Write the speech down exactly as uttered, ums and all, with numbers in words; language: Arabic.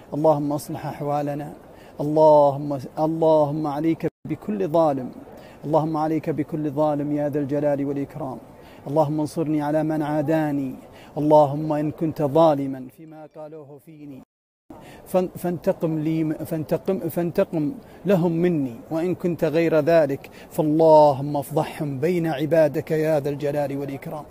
اللهم اصلح أحوالنا. اللهم اللهم عليك بكل ظالم، اللهم عليك بكل ظالم يا ذا الجلال والإكرام. اللهم انصرني على من عاداني. اللهم إن كنت ظالما فيما قالوه فيني فانتقم لي فانتقم فانتقم لهم مني، وإن كنت غير ذلك فاللهم افضحهم بين عبادك يا ذا الجلال والإكرام.